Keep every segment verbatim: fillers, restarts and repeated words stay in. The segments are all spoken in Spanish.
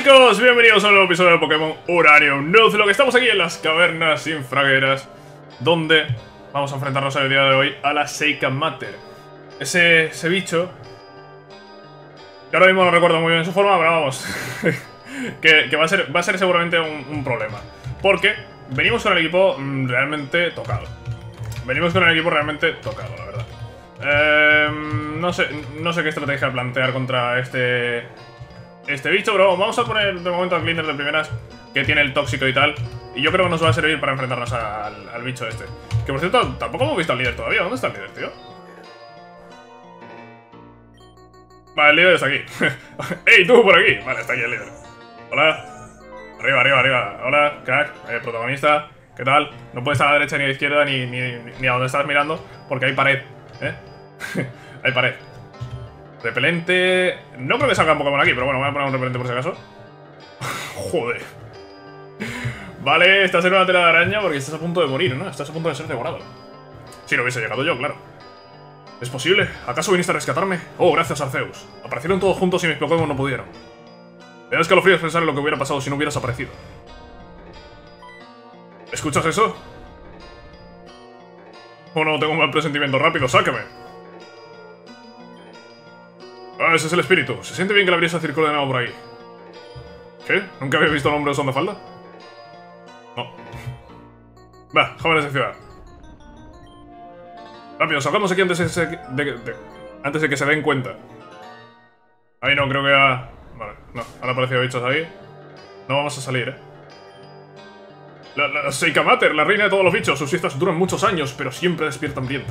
chicos, bienvenidos a un nuevo episodio de Pokémon Uranium Nuzlocke. Estamos aquí en las cavernas infragueras, donde vamos a enfrentarnos el día de hoy a la Sheikah Mater. Ese, ese bicho, que ahora mismo no recuerdo muy bien su forma, pero vamos, que, que va, a ser, va a ser seguramente un, un problema. Porque venimos con el equipo mm, realmente tocado. Venimos con el equipo realmente tocado, la verdad. Eh, no sé, no sé qué estrategia plantear contra este... Este bicho, bro. Vamos a poner de momento al Glinder de primeras, que tiene el tóxico y tal. Y yo creo que nos va a servir para enfrentarnos al, al bicho este. Que por cierto, tampoco hemos visto al líder todavía. ¿Dónde está el líder, tío? Vale, el líder está aquí. ¡Ey, tú por aquí! Vale, está aquí el líder. Hola. Arriba, arriba, arriba. Hola, crack, eh, protagonista. ¿Qué tal? No puedes estar a la derecha ni a la izquierda ni, ni, ni a donde estás mirando, porque hay pared, ¿eh? Hay pared. Repelente... No creo que salga un Pokémon aquí, pero bueno, voy a poner un repelente por si acaso. Joder. Vale, estás en una tela de araña porque estás a punto de morir, ¿no? Estás a punto de ser devorado. Si no hubiese llegado yo, claro. ¿Es posible? ¿Acaso viniste a rescatarme? Oh, gracias, Arceus. Aparecieron todos juntos y mis Pokémon no pudieron. Me da escalofríos pensar en lo que hubiera pasado si no hubieras aparecido. ¿Escuchas eso? Oh no, tengo un mal presentimiento. Rápido, sáqueme. Ah, ese es el espíritu. Se siente bien que la brisa circule de nuevo por ahí. ¿Qué? ¿Nunca habéis visto al hombre usando falda? No. Va, jóvenes de ciudad. Rápido, salgamos aquí antes de, se, de, de, antes de que se den cuenta. Ahí no, creo que ha... Vale, no, han aparecido bichos ahí. No vamos a salir, eh. La, la Sheikah Mater, la reina de todos los bichos. Sus siestas duran muchos años, pero siempre despierta hambrienta.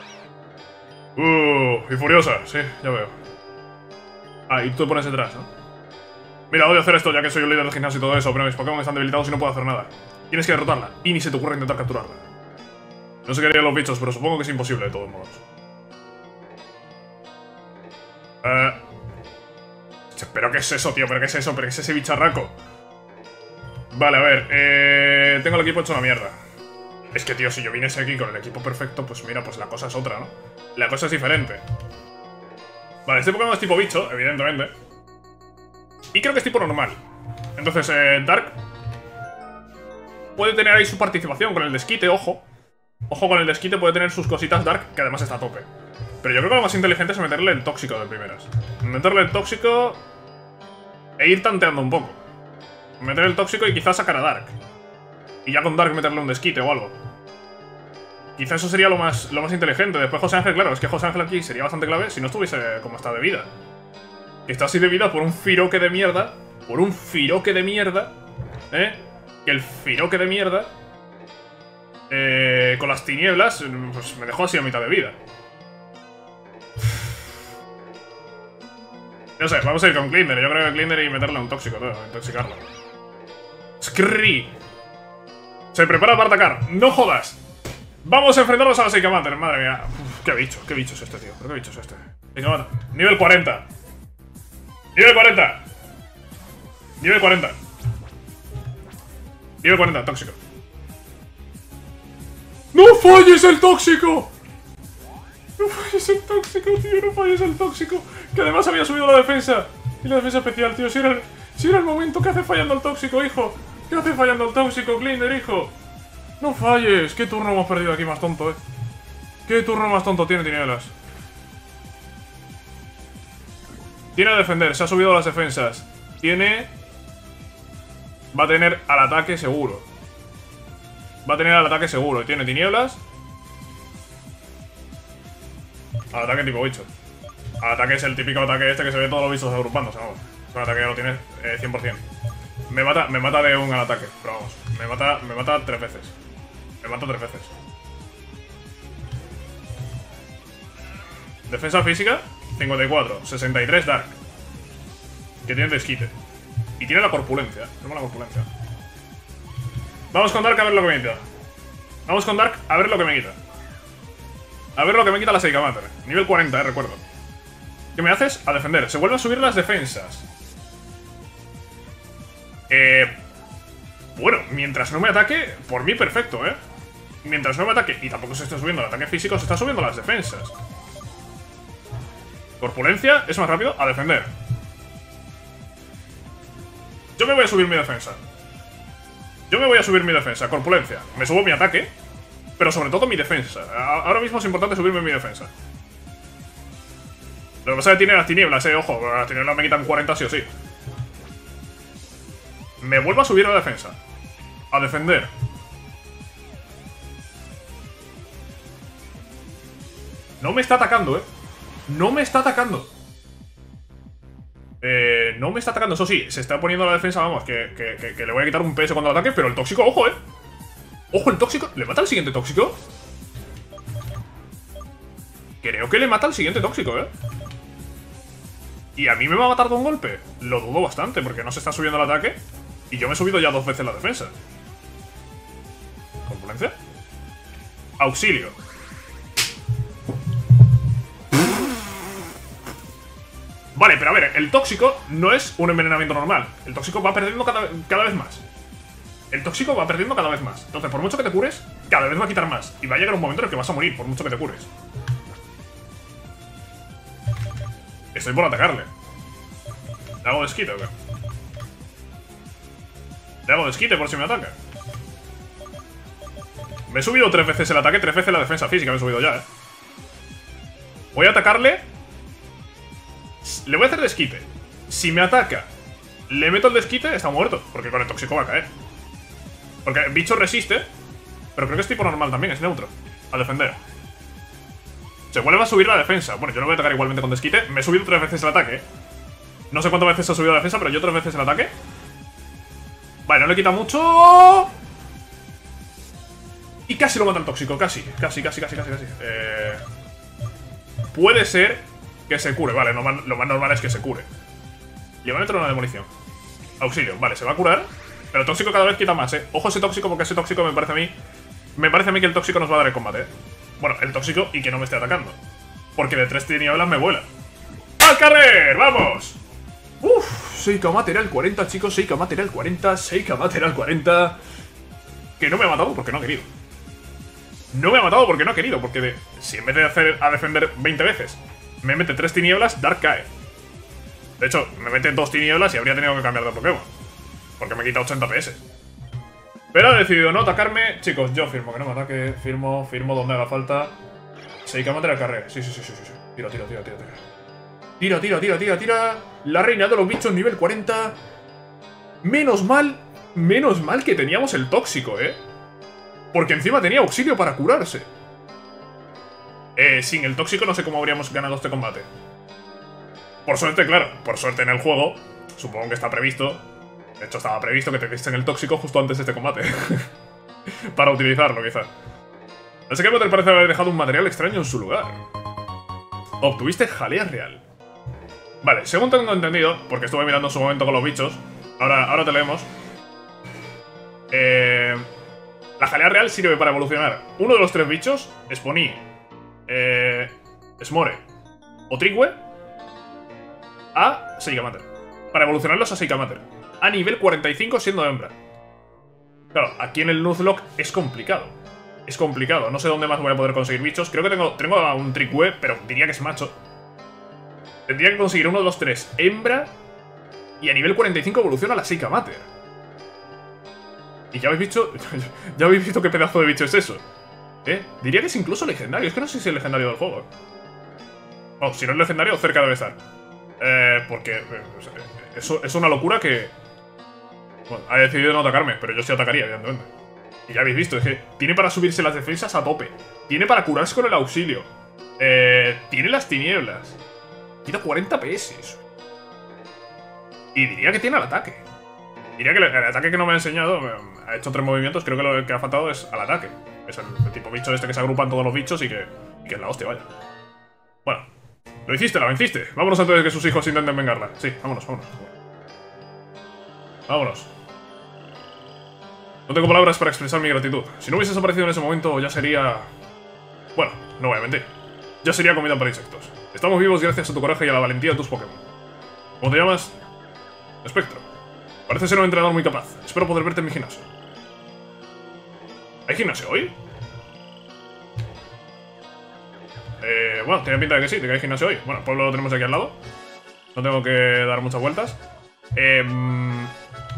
Uh, y furiosa, sí, ya veo. Ah, y tú te pones detrás, ¿no? Mira, odio hacer esto ya que soy el líder del gimnasio y todo eso, pero mis Pokémon están debilitados y no puedo hacer nada. Tienes que derrotarla, y ni se te ocurre intentar capturarla. No sé qué harían los bichos, pero supongo que es imposible de todos modos. Eh... ¿Pero qué es eso, tío? ¿Pero qué es eso? ¿Pero qué es ese bicharraco? Vale, a ver, eh... tengo el equipo hecho una mierda. Es que, tío, si yo viniese aquí con el equipo perfecto, pues mira, pues la cosa es otra, ¿no? La cosa es diferente. Vale, este Pokémon es tipo bicho, evidentemente. Y creo que es tipo normal. Entonces, eh, Dark puede tener ahí su participación con el desquite, ojo. Ojo con el desquite, puede tener sus cositas Dark, que además está a tope. Pero yo creo que lo más inteligente es meterle el tóxico de primeras. Meterle el tóxico e ir tanteando un poco. Meter el tóxico y quizás sacar a Dark. Y ya con Dark meterle un desquite o algo. Quizá eso sería lo más, lo más inteligente. Después José Ángel, claro, es que José Ángel aquí sería bastante clave si no estuviese como está de vida. Está así de vida por un firoque de mierda. Por un firoque de mierda. ¿Eh? Que el firoque de mierda... Eh, con las tinieblas, pues me dejó así a mitad de vida. No sé, vamos a ir con Glinder. Yo creo que Glinder y meterle un tóxico, tío, intoxicarlo. Scree. Se prepara para atacar. ¡No jodas! Vamos a enfrentarnos a la Sheikah Mater, madre mía. Uf, qué bicho, qué bicho es este, tío. ¿Pero qué bicho es este? Sheikah Mater. Nivel cuarenta. Nivel cuarenta. Nivel cuarenta. Nivel cuarenta, tóxico. ¡No falles el tóxico! No falles el tóxico, tío, no falles el tóxico. Que además había subido la defensa. Y la defensa especial, tío. Si era el, si era el momento, ¿qué hace fallando el tóxico, hijo? ¿Qué hace fallando el tóxico, Glinder, hijo? No falles. ¿Qué turno hemos perdido aquí más tonto, eh? ¿Qué turno más tonto tiene Tinieblas? Tiene a defender, se ha subido a las defensas. Tiene... Va a tener al ataque seguro. Va a tener al ataque seguro. Tiene Tinieblas. Al ataque tipo bicho. Al ataque es el típico ataque este que se ve todos los bichos agrupándose, vamos. Es un ataque que lo tiene eh, cien por cien. Me mata, me mata de un al ataque, pero vamos. Me mata, me mata tres veces. Me mata tres veces. Defensa física, cincuenta y cuatro. sesenta y tres Dark. Que tiene desquite. Y tiene la corpulencia. Tenemos la corpulencia. Vamos con Dark a ver lo que me quita. Vamos con Dark a ver lo que me quita. A ver lo que me quita la Sheikah Mater. Nivel cuarenta, eh, recuerdo. ¿Qué me haces? A defender. Se vuelve a subir las defensas. Eh... Bueno, mientras no me ataque, por mí perfecto, ¿eh? Mientras no me ataque, y tampoco se está subiendo el ataque físico, se está subiendo las defensas. Corpulencia, es más rápido, a defender. Yo me voy a subir mi defensa. Yo me voy a subir mi defensa. Corpulencia. Me subo mi ataque. Pero sobre todo mi defensa. Ahora mismo es importante subirme mi defensa. Lo que pasa es que tiene las tinieblas, eh. Ojo, las tinieblas me quitan cuarenta sí o sí. Me vuelvo a subir a la defensa. A defender. No me está atacando, eh. No me está atacando. Eh, no me está atacando, eso sí, se está poniendo la defensa, vamos, que, que, que, que le voy a quitar un P S cuando ataque, pero el tóxico, ojo, eh. Ojo, el tóxico, ¿le mata al siguiente tóxico? Creo que le mata al siguiente tóxico, eh. Y a mí me va a matar de un golpe. Lo dudo bastante, porque no se está subiendo el ataque. Y yo me he subido ya dos veces la defensa. ¿Corpulencia? Auxilio. Vale, pero a ver, el tóxico no es un envenenamiento normal. El tóxico va perdiendo cada, cada vez más. El tóxico va perdiendo cada vez más. Entonces, por mucho que te cures, cada vez va a quitar más. Y va a llegar un momento en el que vas a morir, por mucho que te cures. Estoy por atacarle. ¿Le hago desquite o qué? ¿Le hago desquite por si me ataca? Me he subido tres veces el ataque, tres veces la defensa física me he subido ya, eh. Voy a atacarle. Le voy a hacer desquite. Si me ataca, le meto el desquite, está muerto. Porque con el tóxico va a caer. Porque el bicho resiste. Pero creo que es tipo normal también, es neutro. A defender. Se vuelve a subir la defensa. Bueno, yo lo voy a atacar igualmente con desquite. Me he subido tres veces el ataque. No sé cuántas veces ha subido la defensa, pero yo tres veces el ataque. Vale, no le quita mucho. Y casi lo mata el tóxico, casi. Casi, casi, casi, casi, casi. Eh... Puede ser que se cure, vale, lo más, lo más normal es que se cure. Le va a meter una demolición. Auxilio, vale, se va a curar. Pero el tóxico cada vez quita más, eh. Ojo ese tóxico, porque ese tóxico me parece a mí. Me parece a mí que el tóxico nos va a dar el combate, eh. Bueno, el tóxico y que no me esté atacando. Porque de tres tinieblas me vuela. ¡Al carrer! ¡Vamos! Uff, Seika Material cuarenta, chicos. Seika Material cuarenta, Seika Material cuarenta. Que no me ha matado porque no ha querido. No me ha matado porque no ha querido. Porque de, si en vez de hacer a defender veinte veces me mete tres tinieblas, Dark cae. De hecho, me mete dos tinieblas y habría tenido que cambiar de Pokémon. Porque me quita ochenta P S. Pero ha decidido no atacarme. Chicos, yo firmo que no me ataque. Firmo, firmo donde haga falta. Seika Material carrera. Sí, sí, sí, sí, sí. Tira, tira, tira, tira, tira. Tira, tira, tira, tira, tira. La reina de los bichos nivel cuarenta. Menos mal, menos mal que teníamos el tóxico, ¿eh? Porque encima tenía auxilio para curarse. Eh, sin el tóxico no sé cómo habríamos ganado este combate. Por suerte, claro, por suerte en el juego, supongo que está previsto. De hecho, estaba previsto que te diesen el tóxico justo antes de este combate. Para utilizarlo, quizá. Así que te parece haber dejado un material extraño en su lugar. Obtuviste jalea real. Vale, según tengo entendido, porque estuve mirando en su momento con los bichos. Ahora, ahora te leemos. Eh, la jalea real sirve para evolucionar uno de los tres bichos, Spony, eh, Smore o Trigue, a Seika Mater. Para evolucionarlos a Seika Mater. A nivel cuarenta y cinco siendo hembra. Claro, aquí en el Nuzlocke es complicado. Es complicado, no sé dónde más voy a poder conseguir bichos. Creo que tengo, tengo a un Trigue, pero diría que es macho. Tendría que conseguir uno de los tres hembra. Y a nivel cuarenta y cinco evoluciona a la Seika Mater. Y ya habéis visto. Ya habéis visto qué pedazo de bicho es eso. ¿Eh? Diría que es incluso legendario. Es que no sé si es legendario del juego. Oh, si no es legendario, cerca debe estar. Eh, porque. Eh, eso es una locura que. Bueno, ha decidido no atacarme, pero yo sí atacaría, evidentemente. Y ya habéis visto, es que tiene para subirse las defensas a tope. Tiene para curarse con el auxilio. Eh, tiene las tinieblas. Quita cuarenta P S. Y diría que tiene el ataque. Diría que el, el ataque que no me ha enseñado, me, ha hecho tres movimientos, creo que lo que ha faltado es al ataque. Es el, el tipo bicho este que se agrupan todos los bichos y que, y que es la hostia, vaya. Bueno, lo hiciste, la venciste. Vámonos antes de que sus hijos intenten vengarla. Sí, vámonos, vámonos. Vámonos. No tengo palabras para expresar mi gratitud. Si no hubieses aparecido en ese momento, ya sería... Bueno, no voy a mentir. Ya sería comida para insectos. Estamos vivos gracias a tu coraje y a la valentía de tus Pokémon. ¿Cómo te llamas? Espectro. Parece ser un entrenador muy capaz. Espero poder verte en mi gimnasio. ¿Hay gimnasio hoy? Eh, bueno, tiene pinta de que sí, de que hay gimnasio hoy. Bueno, el pueblo lo tenemos aquí al lado. No tengo que dar muchas vueltas. Eh,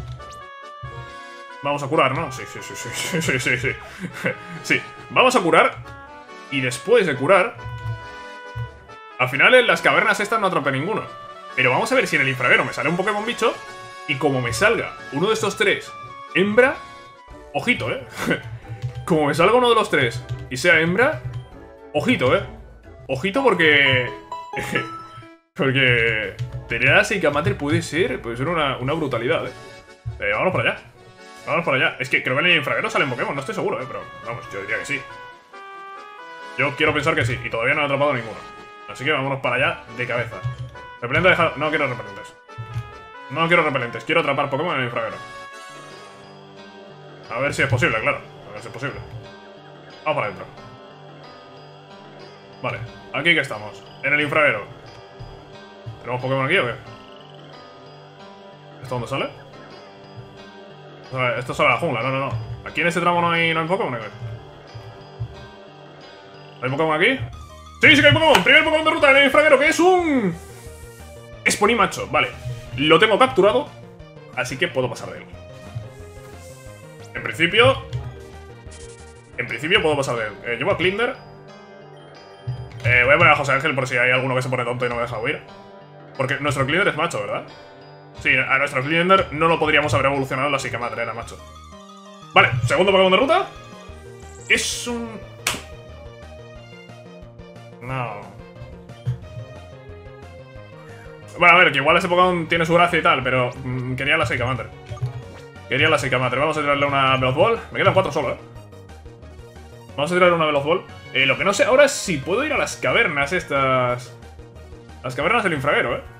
Vamos a curar, ¿no? Sí, sí, sí, sí, sí, sí, sí, sí. Sí, vamos a curar. Y después de curar... Al final en las cavernas estas no atrapé ninguno. Pero vamos a ver si en el infravero me sale un Pokémon bicho. Y como me salga uno de estos tres hembra... Ojito, ¿eh? Como me salga uno de los tres y sea hembra... Ojito, ¿eh? Ojito porque... porque... Tener a Seika Mater puede ser... Puede ser una, una brutalidad, ¿eh? eh Vámonos para allá. Vamos para allá. Es que creo que en el infravero salen Pokémon, no estoy seguro, ¿eh? Pero vamos, yo diría que sí. Yo quiero pensar que sí, y todavía no he atrapado ninguno. Así que vámonos para allá de cabeza. Repelente dejado... No quiero repelentes. No quiero repelentes, quiero atrapar Pokémon en el infravero. A ver si es posible, claro. A ver si es posible. Vamos para adentro. Vale, aquí que estamos. En el infravero. ¿Tenemos Pokémon aquí o qué? ¿Esto dónde sale? Esto sale a la jungla, no, no, no. Aquí en este tramo no hay, no hay Pokémon, ¿eh? ¿Hay Pokémon aquí? ¡Sí, sí que hay Pokémon! Primer Pokémon de ruta en el infravero, que es un... Espony macho, vale. Lo tengo capturado, así que puedo pasar de él. En principio... En principio puedo pasar de él. Eh, llevo a Clinder. Eh, voy a poner a José Ángel por si hay alguno que se pone tonto y no me deja huir. Porque nuestro Clinder es macho, ¿verdad? Sí, a nuestro Clinder no lo podríamos haber evolucionado en la Seika Mater, era macho. Vale, segundo Pokémon de ruta. Es un... No. Bueno, a ver, que igual ese Pokémon tiene su gracia y tal, pero mmm, quería la Seika Mater. Quería la Seika Mater. Vamos a tirarle una Veloz Ball. Me quedan cuatro solo, ¿eh? Vamos a tirarle una Veloz Ball. Eh, lo que no sé ahora es si puedo ir a las cavernas estas... Las cavernas del infravero, ¿eh?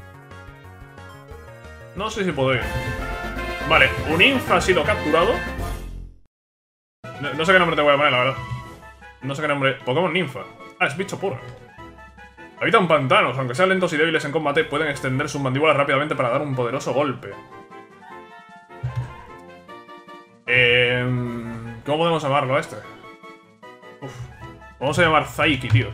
No sé si puedo ir. Vale, un Inf ha sido capturado. No, no sé qué nombre te voy a poner, la verdad. No sé qué nombre... Pokémon Ninfa. Ah, es bicho puro. Habitan pantanos. Aunque sean lentos y débiles en combate, pueden extender sus mandíbulas rápidamente para dar un poderoso golpe. Eh, ¿Cómo podemos llamarlo a este? Uf. Vamos a llamar Zaiki, tío.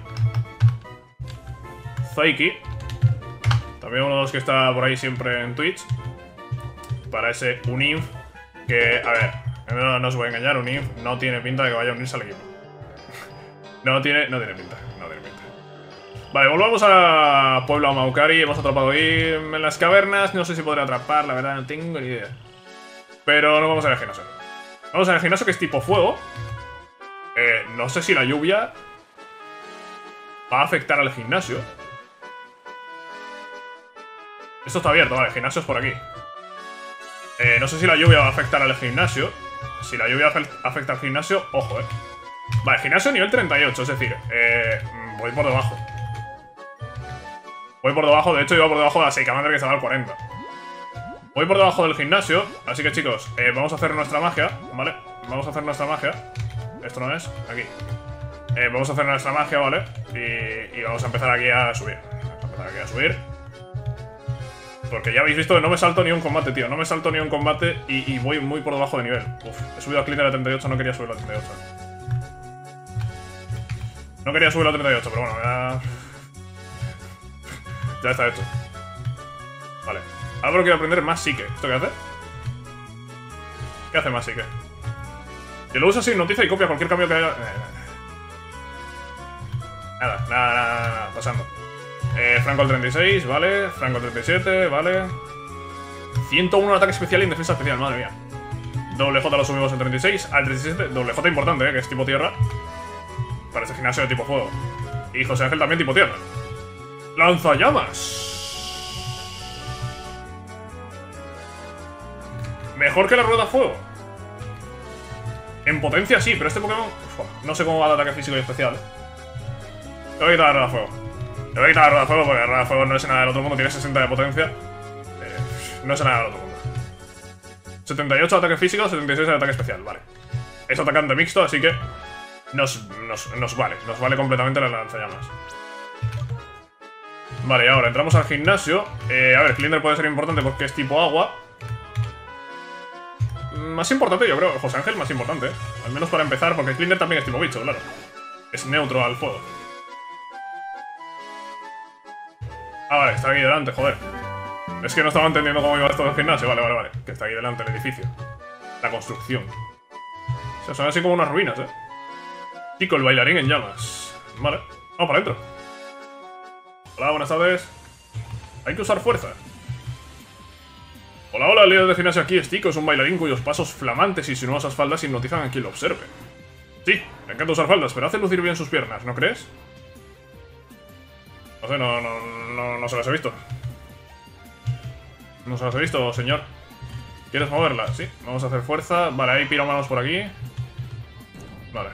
Zaiki. También uno de los que está por ahí siempre en Twitch. Para ese Uninf. Que, a ver, no, no os voy a engañar, Uninf no tiene pinta de que vaya a unirse al equipo. No tiene, no tiene pinta, no tiene pinta. Vale, volvamos a Pueblo Maukari. Hemos atrapado ahí en las cavernas. No sé si podré atrapar, la verdad no tengo ni idea. Pero no vamos a ir al gimnasio. Vamos al gimnasio, que es tipo fuego. Eh, no sé si la lluvia va a afectar al gimnasio. Esto está abierto, vale, el gimnasio es por aquí. Eh, no sé si la lluvia va a afectar al gimnasio. Si la lluvia afecta al gimnasio, ojo, eh. Vale, gimnasio nivel treinta y ocho, es decir, eh, voy por debajo. Voy por debajo, de hecho iba por debajo de la Seika Mater, que estaba al cuarenta. Voy por debajo del gimnasio, así que chicos, eh, vamos a hacer nuestra magia, ¿vale? Vamos a hacer nuestra magia. Esto no es, aquí. Eh, vamos a hacer nuestra magia, ¿vale? Y, y vamos a empezar aquí a subir. Vamos a empezar aquí a subir. Porque ya habéis visto que no me salto ni un combate, tío. No me salto ni un combate y, y voy muy por debajo de nivel. Uf, he subido a Clinder a treinta y ocho, no quería subirlo a treinta y ocho. No quería subirlo a treinta y ocho, pero bueno, ya... Ya está hecho. Vale. Ahora quiero aprender más psique. ¿Esto qué hace? ¿Qué hace más psique? Si lo usas sin noticia y copia cualquier cambio que haya... Nada, nada, nada, nada, nada, pasando. Eh, Franco al treinta y seis, vale. Franco al treinta y siete, vale. ciento uno ataque especial y en defensa especial, madre mía. Doble J lo subimos en treinta y seis. Al treinta y siete, doble J importante, eh, que es tipo tierra. Para este gimnasio de tipo fuego. Y José Ángel también tipo tierra. ¡Lanzallamas! Mejor que la rueda fuego. En potencia sí, pero este Pokémon... Uf, no sé cómo va de ataque físico y especial, eh. Le voy a quitar la rueda fuego. Le voy a quitar la rueda fuego porque la rueda fuego no es nada del otro mundo. Tiene sesenta de potencia. Eh, no es nada del otro mundo. setenta y ocho de ataque físico, setenta y seis de ataque especial, vale. Es atacante mixto, así que... Nos, nos, nos vale, nos vale completamente la lanzallamas. Vale, y ahora entramos al gimnasio. eh, A ver, Clinder puede ser importante porque es tipo agua. Más importante, yo creo, José Ángel más importante, ¿eh? Al menos para empezar, porque Clinder también es tipo bicho, claro. Es neutro al fuego. Ah, vale, está aquí delante, joder. Es que no estaba entendiendo cómo iba esto del gimnasio. Vale, vale, vale. Que está aquí delante el edificio. La construcción. O sea, son así como unas ruinas, ¿eh? Chico, el bailarín en llamas. Vale, vamos para adentro. Hola, buenas tardes. Hay que usar fuerza. Hola, hola, el líder de gimnasio aquí es Tico. Es un bailarín cuyos pasos flamantes y sinuosas faldas hipnotizan a quien lo observe. Sí, me encanta usar faldas, pero hace lucir bien sus piernas, ¿no crees? No sé, no, no, no, no se las he visto. No se las he visto, señor. ¿Quieres moverla? Sí, vamos a hacer fuerza. Vale, hay piromanos por aquí. Vale.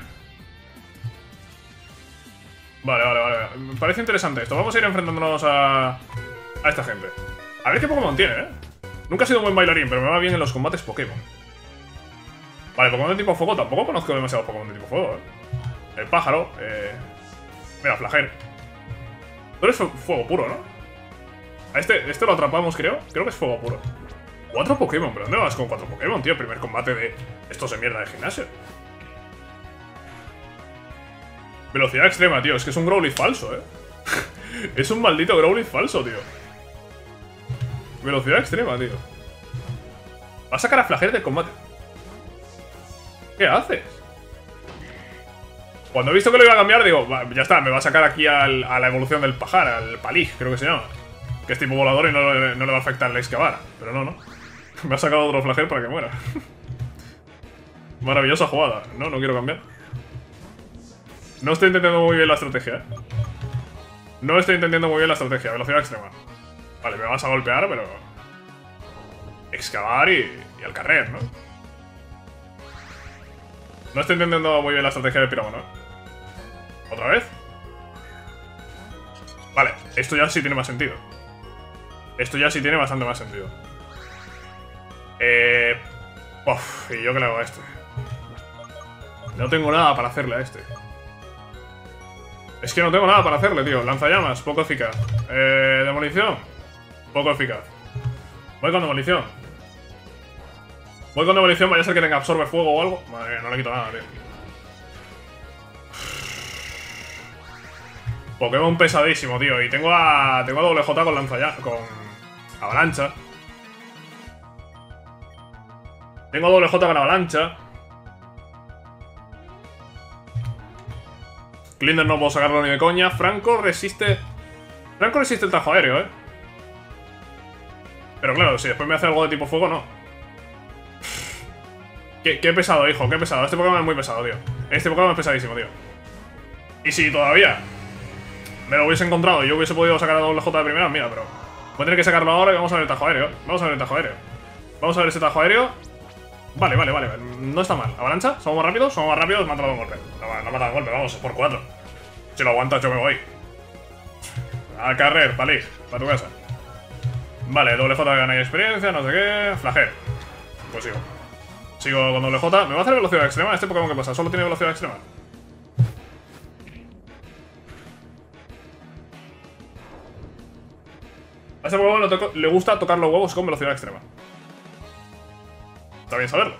Vale, vale, vale. Me parece interesante esto. Vamos a ir enfrentándonos a... a esta gente. A ver qué Pokémon tiene, ¿eh? Nunca he sido un buen bailarín, pero me va bien en los combates Pokémon. Vale, Pokémon de tipo fuego. Tampoco conozco demasiados Pokémon de tipo fuego, ¿eh? El pájaro, eh... Mira, Flager. Tú eres fuego puro, ¿no? A este, este lo atrapamos, creo. Creo que es fuego puro. Cuatro Pokémon, ¿pero dónde vas con cuatro Pokémon, tío? Primer combate de estos de mierda de gimnasio. Velocidad extrema, tío. Es que es un Growlithe falso, ¿eh? Es un maldito Growlithe falso, tío. Velocidad extrema, tío. Va a sacar a Flager del combate. ¿Qué haces? Cuando he visto que lo iba a cambiar, digo, ya está, me va a sacar aquí al, a la evolución del pajar, al Palig, creo que se llama. Que es tipo volador y no, no le va a afectar la excavar. Pero no, no. Me ha sacado otro Flager para que muera. Maravillosa jugada. No, no quiero cambiar. No estoy entendiendo muy bien la estrategia, ¿eh? No estoy entendiendo muy bien la estrategia. Velocidad extrema. Vale, me vas a golpear, pero... excavar y, y al carrer, ¿no? No estoy entendiendo muy bien la estrategia del pirómano, ¿eh? ¿Otra vez? Vale, esto ya sí tiene más sentido. Esto ya sí tiene bastante más sentido. Eh... Uf, ¿y yo qué le hago a este? No tengo nada para hacerle a este. Es que no tengo nada para hacerle, tío. Lanzallamas, poco eficaz. Eh... Demolición, poco eficaz. Voy con demolición. Voy con demolición, vaya a ser que tenga absorbe fuego o algo. Madre mía, no le quito nada, tío. Pokémon pesadísimo, tío. Y tengo a... Tengo a doble J con lanzallamas... Con... avalancha. Tengo a doble J con avalancha. Clinder no puedo sacarlo ni de coña. Franco resiste... Franco resiste el tajo aéreo, eh. Pero claro, si después me hace algo de tipo fuego, no. Qué, qué pesado, hijo, qué pesado. Este Pokémon es muy pesado, tío. Este Pokémon es pesadísimo, tío. Y si todavía me lo hubiese encontrado y yo hubiese podido sacar a doble J de primera, mira, pero... Voy a tener que sacarlo ahora y vamos a ver el tajo aéreo. Vamos a ver el tajo aéreo. Vamos a ver ese tajo aéreo. Vale, vale, vale. No está mal. ¿Avalancha? ¿Somos más rápidos? Somos más rápidos. Me ha matado un golpe. No, no me ha matado un golpe, vamos, es por cuatro. Si lo aguantas, yo me voy. A carrer, Palig, para tu casa. Vale, doble J gana experiencia, no sé qué. Flager. Pues sigo. Sigo con doble J. ¿Me va a hacer velocidad extrema? ¿Este Pokémon qué pasa? ¿Solo tiene velocidad extrema? A este Pokémon le, le gusta tocar los huevos con velocidad extrema. Está bien saberlo.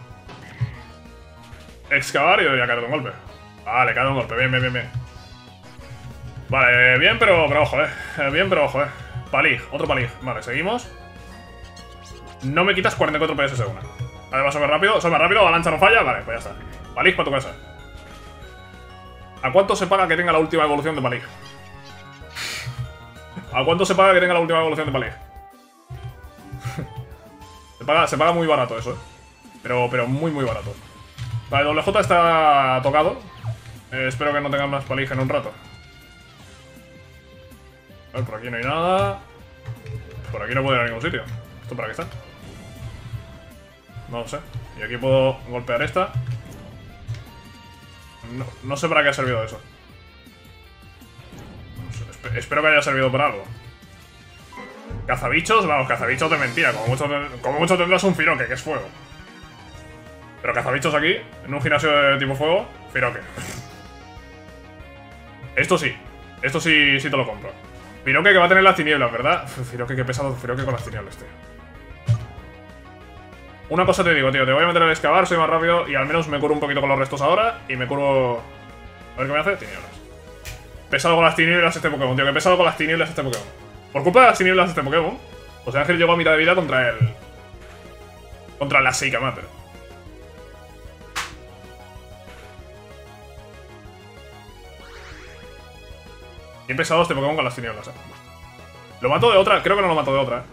Excavar y ya caer de un golpe. Vale, cae de un golpe. Bien, bien, bien, bien. Vale, bien, pero, pero ojo, eh. Bien, pero ojo, eh. Palig, otro Palig. Vale, seguimos. No me quitas cuarenta y cuatro P S según. Además, soy más rápido. Soy más rápido, avalancha no falla. Vale, pues ya está. Palig para tu casa. ¿A cuánto se paga que tenga la última evolución de Palig? ¿A cuánto se paga que tenga la última evolución de Palig? se, paga, se paga muy barato eso, eh. Pero, pero muy, muy barato. Vale, doble J está tocado. Eh, espero que no tengan más Palig en un rato. A ver, por aquí no hay nada. Por aquí no puedo ir a ningún sitio. ¿Esto para qué está? No lo sé. Y aquí puedo golpear esta. No, no sé para qué ha servido eso. No sé, esp espero que haya servido para algo. Cazabichos, vamos, cazabichos de mentira. Como mucho, como mucho tendrás un Firoque, que es fuego. Pero cazabichos aquí, en un gimnasio de tipo fuego, Firoque. Esto sí. Esto sí, sí te lo compro. Firoque que va a tener las tinieblas, ¿verdad? Firoque, qué pesado Firoque con las tinieblas, tío. Una cosa te digo, tío. Te voy a meter al excavar, soy más rápido y al menos me curo un poquito con los restos ahora. Y me curo... A ver qué me hace. Tinieblas. Pesado con las tinieblas este Pokémon, tío. Que pesado con las tinieblas este Pokémon. Por culpa de las tinieblas este Pokémon, José Ángel llegó a mitad de vida contra el... Contra la Seika Mater. Bien pesado este Pokémon con las tinieblas, eh. Lo mato de otra, creo que no lo mato de otra, eh.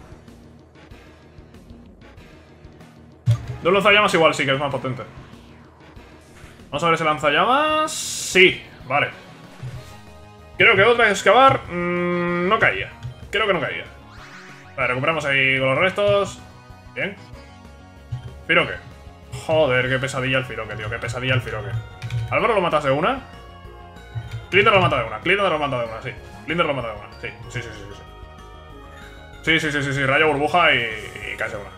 Dos lanzallamas igual sí que es más potente. Vamos a ver ese lanzallamas. Sí, vale. Creo que otra excavar mmm, no caía. Creo que no caía. Vale, recuperamos ahí con los restos. Bien. Firoque. Joder, qué pesadilla el Firoque, tío. Qué pesadilla el Firoque. Álvaro lo matas de una. Clinder lo mata de una. Clinder lo mata de una, sí. Clinder lo mata de una. Sí, sí, sí, sí, sí. Sí, sí, sí, sí, sí. Rayo burbuja y, y cae de una.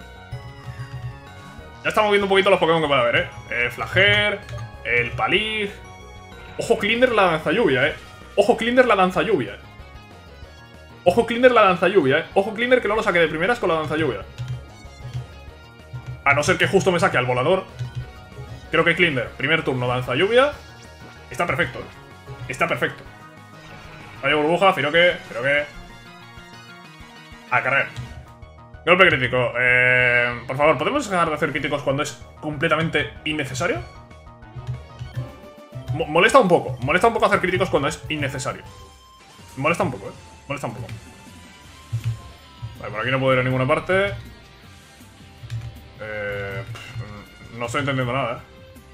Ya estamos viendo un poquito los Pokémon que puede haber, eh. El Flager, el Palig. Ojo, Clinder la danza lluvia, eh. Ojo, Clinder la danza lluvia. Ojo, Clinder la danza lluvia, eh. Ojo, Clinder que no lo saque de primeras con la danza lluvia. A no ser que justo me saque al volador. Creo que Clinder, primer turno, danza lluvia. Está perfecto. Está perfecto. Rayo burbuja, Firoque, Firoque. A carrer. Golpe crítico. Eh, por favor, ¿podemos dejar de hacer críticos cuando es completamente innecesario? Mo molesta un poco. Molesta un poco hacer críticos cuando es innecesario. Molesta un poco, eh. Molesta un poco. Vale, por aquí no puedo ir a ninguna parte. Eh, no estoy entendiendo nada, eh.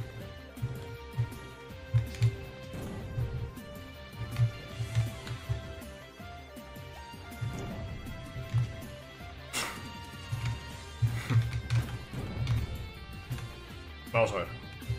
Vamos a ver.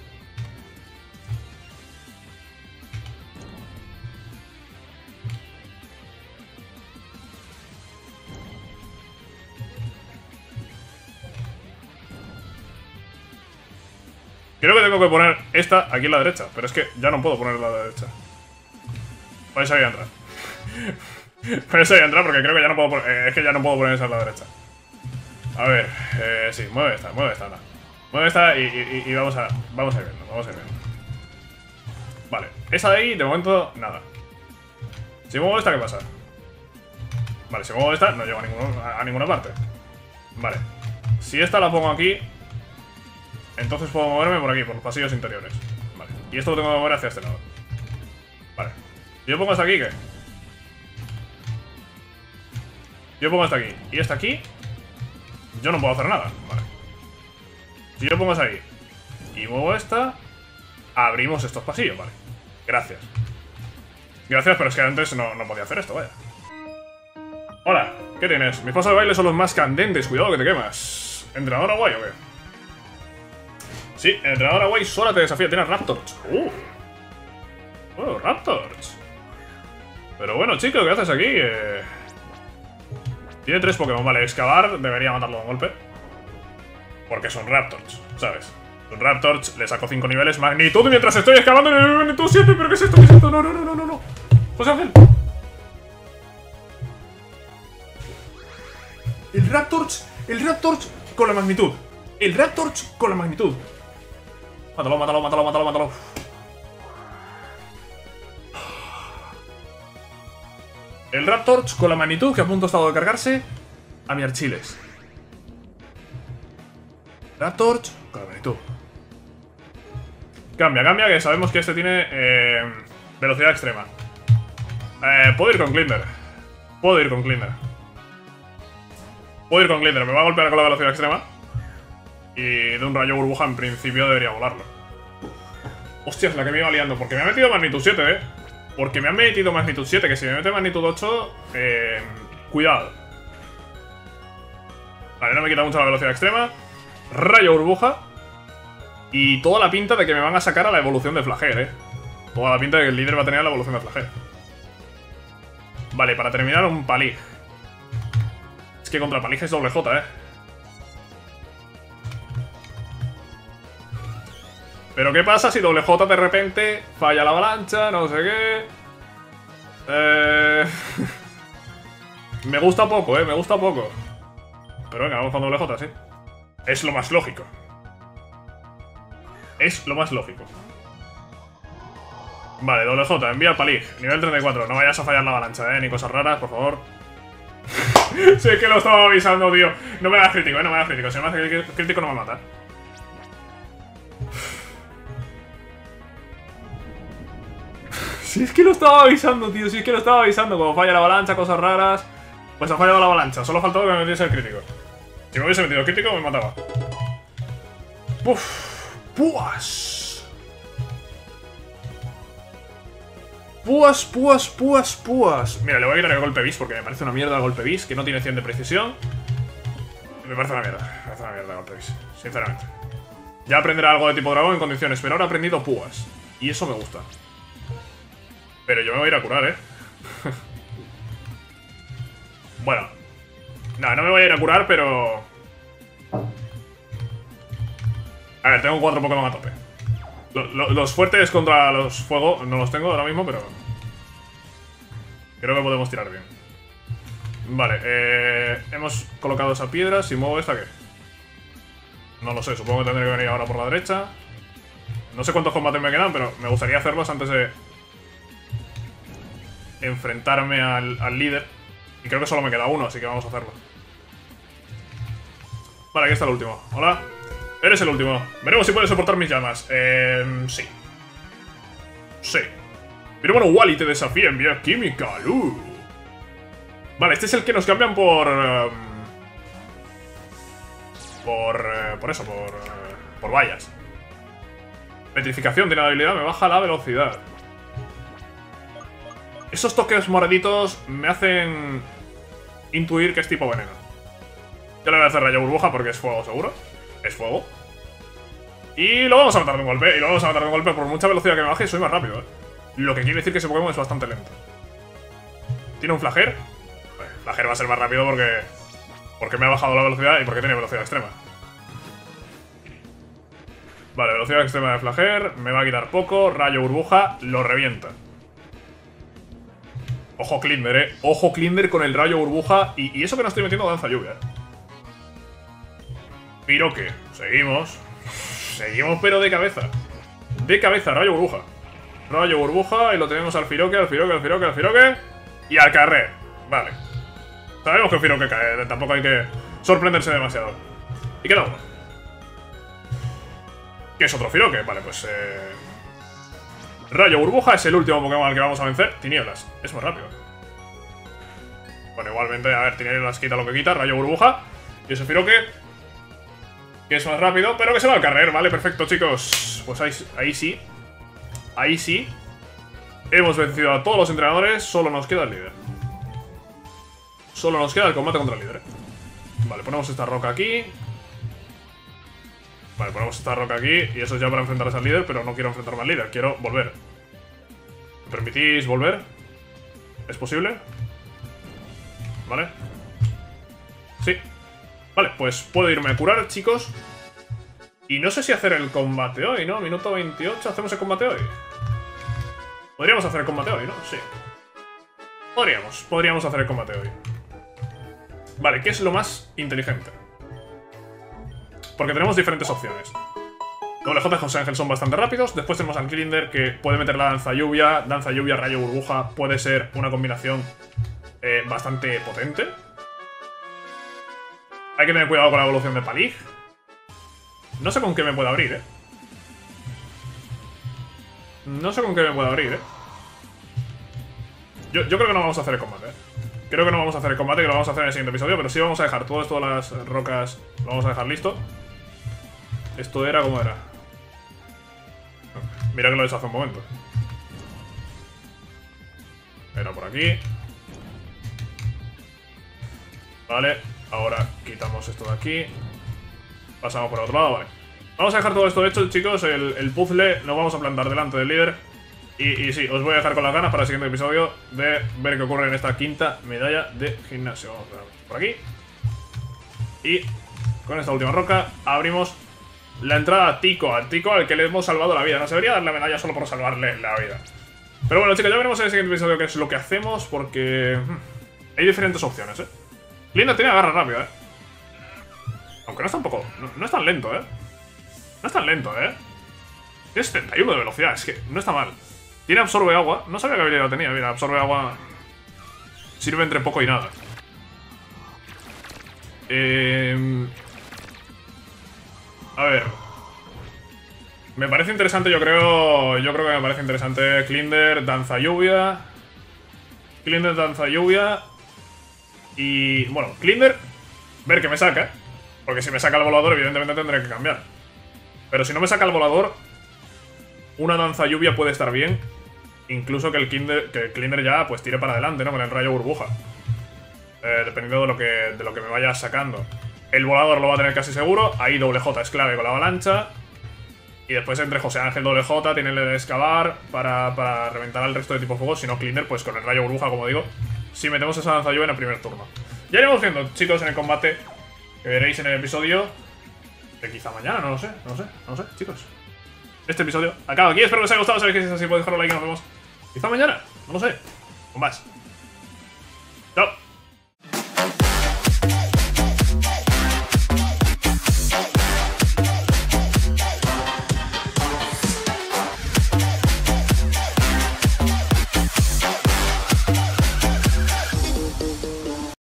Creo que tengo que poner esta aquí en la derecha, pero es que ya no puedo ponerla a la derecha. Por eso voy a entrar. Por eso voy a entrar porque creo que ya no puedo poner, eh, es que ya no puedo poner esa en la derecha. A ver, eh, sí, mueve esta, mueve esta, anda. Mueve esta y, y, y vamos a vamos a ir viendo, vamos a ir viendo. Vale, esa de ahí, de momento, nada. Si muevo esta, ¿qué pasa? Vale, si muevo esta, no llego a, ninguno, a, a ninguna parte. Vale, si esta la pongo aquí, entonces puedo moverme por aquí, por los pasillos interiores. Vale, y esto lo tengo que mover hacia este lado. Vale, si yo pongo esta aquí, ¿qué? Yo pongo esta aquí y esta aquí, yo no puedo hacer nada. Vale. Si yo pongo esa ahí y muevo esta, abrimos estos pasillos, vale. Gracias. Gracias, pero es que antes no, no podía hacer esto, vaya. Hola, ¿qué tienes? Mis pasos de baile son los más candentes, cuidado que te quemas. ¿Entrenadora guay o qué? Sí, entrenadora guay sola te desafía, tienes Raptors. Uh. Oh, Raptors. Pero bueno, chico, ¿qué haces aquí? Eh... Tiene tres Pokémon, vale, excavar debería matarlo de un golpe. Porque son Raptors, ¿sabes? Son Raptors, le saco cinco niveles, magnitud, mientras estoy excavando en el magnitud siete, ¿pero qué es esto? ¿Qué es esto? No, no, no, no, no, no. José Ángel. El Raptors, el Raptors con la magnitud. El Raptors con la magnitud. Mátalo, mátalo, mátalo, mátalo, mátalo. El Raptors con la magnitud que a punto ha estado de cargarse a mi Archiles. Raptors con la magnitud. Cambia, cambia, que sabemos que este tiene eh, velocidad extrema. Eh, puedo ir con Clinder. Puedo ir con Clinder. Puedo ir con Clinder. Me va a golpear con la velocidad extrema. Y de un rayo burbuja en principio debería volarlo. Hostias, la que me iba liando. Porque me ha metido magnitud siete, eh. Porque me han metido magnitud siete, que si me mete magnitud ocho, eh, cuidado. Vale, no me quita mucho la velocidad extrema. Rayo burbuja. Y toda la pinta de que me van a sacar a la evolución de Flager, eh. Toda la pinta de que el líder va a tener la evolución de Flager. Vale, para terminar un Palig. Es que contra Palig es doble J, eh. Pero ¿qué pasa si doble J de repente falla la avalancha, no sé qué? Eh... me gusta poco, eh, me gusta poco. Pero venga, vamos con doble J, sí. Es lo más lógico. Es lo más lógico. Vale, doble J, envía al Palig. Nivel treinta y cuatro, no vayas a fallar la avalancha, eh, ni cosas raras, por favor. Sé que lo estaba avisando, tío. No me hagas crítico, eh, no me hagas crítico. Si me hace crítico no me mata. Si es que lo estaba avisando, tío. Si es que lo estaba avisando. Como falla la avalancha, cosas raras. Pues ha fallado la avalancha. Solo faltaba que me metiese el crítico. Si me hubiese metido el crítico, me mataba. Uf. Púas. Púas, púas, púas, púas. Mira, le voy a quitar el golpe bis porque me parece una mierda el golpe bis, que no tiene cien de precisión. Me parece una mierda. Me parece una mierda el golpe bis. Sinceramente. Ya aprenderá algo de tipo dragón en condiciones, pero ahora he aprendido púas. Y eso me gusta. Pero yo me voy a ir a curar, ¿eh? Bueno. No, no me voy a ir a curar, pero... A ver, tengo cuatro Pokémon a tope. Lo, lo, los fuertes contra los fuego no los tengo ahora mismo, pero... Creo que podemos tirar bien. Vale, eh... hemos colocado esa piedra. Si muevo esta, ¿qué? No lo sé, supongo que tendré que venir ahora por la derecha. No sé cuántos combates me quedan, pero me gustaría hacerlos antes de... enfrentarme al, al líder. Y creo que solo me queda uno, así que vamos a hacerlo. Vale, aquí está el último. Hola. Eres el último. Veremos si puedes soportar mis llamas. Eh... Sí. Sí. Pero bueno, Wally te desafía en vía química. Uh. Vale, este es el que nos cambian por... Um, por... Uh, por eso, por... Uh, por vallas. Petrificación tiene la habilidad, me baja la velocidad. Esos toques moraditos me hacen intuir que es tipo veneno. Yo le voy a hacer rayo burbuja porque es fuego seguro. Es fuego. Y lo vamos a matar de un golpe. Y lo vamos a matar de un golpe por mucha velocidad que me baje y soy más rápido, ¿eh? Lo que quiere decir que ese Pokémon es bastante lento. ¿Tiene un flager? Bueno, flager va a ser más rápido porque... porque me ha bajado la velocidad y porque tiene velocidad extrema. Vale, velocidad extrema de flager. Me va a quitar poco. Rayo burbuja. Lo revienta. Ojo Clinder, eh. Ojo Clinder con el rayo burbuja. Y, y eso que no estoy metiendo danza lluvia. Piroque. Seguimos. Seguimos pero de cabeza. De cabeza, rayo burbuja. Rayo burbuja y lo tenemos al Firoque, al Firoque, al Firoque, al Firoque. Y al Carrer. Vale. Sabemos que el Firoque cae. Tampoco hay que sorprenderse demasiado. Y queda uno. ¿Qué es otro Firoque? Vale, pues eh... Rayo burbuja es el último Pokémon al que vamos a vencer. Tinieblas. Es más rápido. Bueno, igualmente, a ver, Tinieblas quita lo que quita. Rayo burbuja. Y ese Firoque, que es más rápido, pero que se va al Carrer. Vale, perfecto, chicos. Pues ahí, ahí sí. Ahí sí. Hemos vencido a todos los entrenadores. Solo nos queda el líder. Solo nos queda el combate contra el líder. Vale, ponemos esta roca aquí. Vale, ponemos esta roca aquí. Y eso es ya para enfrentarse al líder. Pero no quiero enfrentarme al líder, quiero volver. ¿Me permitís volver? ¿Es posible? Vale. Sí. Vale, pues puedo irme a curar, chicos. Y no sé si hacer el combate hoy, ¿no? Minuto veintiocho, ¿hacemos el combate hoy? Podríamos hacer el combate hoy, ¿no? Sí. Podríamos, podríamos hacer el combate hoy. Vale, ¿qué es lo más inteligente? Porque tenemos diferentes opciones. W J y José Ángel son bastante rápidos. Después tenemos al Clinder, que puede meter la danza lluvia. Danza lluvia, rayo burbuja. Puede ser una combinación eh, bastante potente. Hay que tener cuidado con la evolución de Palig. No sé con qué me puede abrir, eh. No sé con qué me puede abrir, eh. Yo, yo creo que no vamos a hacer el combate, eh. Creo que no vamos a hacer el combate, que lo vamos a hacer en el siguiente episodio. Pero sí vamos a dejar todo esto de las rocas. Lo vamos a dejar listo. Esto era como era. Mira que lo deshace un momento. Era por aquí. Vale, ahora quitamos esto de aquí. Pasamos por el otro lado, vale. Vamos a dejar todo esto hecho, chicos. El, el puzzle nos vamos a plantar delante del líder. Y, y sí, os voy a dejar con las ganas para el siguiente episodio de ver qué ocurre en esta quinta medalla de gimnasio. Vamos a ver por aquí. Y con esta última roca abrimos la entrada a Tico, a Tico al que le hemos salvado la vida. No se debería dar la medalla solo por salvarle la vida. Pero bueno, chicos, ya veremos en el siguiente episodio qué es lo que hacemos, porque hmm, hay diferentes opciones, ¿eh? Linda tiene agarra rápido, ¿eh? Aunque no es tan poco... No, no es tan lento, ¿eh? No es tan lento, ¿eh? Tiene setenta y uno de velocidad, es que no está mal. Tiene absorbe agua. No sabía qué habilidad tenía. Mira, absorbe agua. Sirve entre poco y nada. Eh... A ver. Me parece interesante, yo creo. Yo creo que me parece interesante. Klinder, Danza Lluvia. Klinder, Danza Lluvia. Y. Bueno, Klinder. Ver qué me saca. Porque si me saca el volador, evidentemente tendré que cambiar. Pero si no me saca el volador, una Danza Lluvia puede estar bien. Incluso que el Klinder, que el Klinder ya pues tire para adelante, ¿no? Con el rayo burbuja. Eh, dependiendo de lo, que, de lo que me vaya sacando. El volador lo va a tener casi seguro. Ahí doble J es clave con la avalancha. Y después entre José Ángel doble J tiene el de excavar para, para reventar al resto de tipo fuego. Si no, Klinder, pues con el rayo burbuja, como digo. Si metemos esa danza lluvia en el primer turno. Ya iremos viendo, chicos, en el combate. Que veréis en el episodio. De quizá mañana, no lo sé, no lo sé, no lo sé, chicos. Este episodio acaba aquí. Espero que os haya gustado. Sabéis que si es así, podéis dejar un like y nos vemos quizá mañana. No lo sé. Con más. Chao.